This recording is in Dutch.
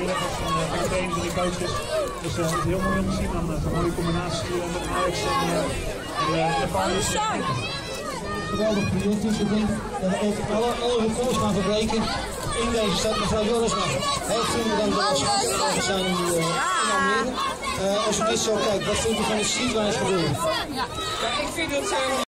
vrijwilligers van de trainers en de coaches. Dus het is heel mooi om te zien dan een mooie combinatie met Ajax en de Paulus. Geweldig project, dus ik denk dat we ook alle records gaan verbreken in deze stad. Mevrouw Jorritsma, heel vriendelijk dank dat we zijn in Almere. Als u dit zo kijkt, wat vindt u van het streetwise gebeuren? Ja, ik vind het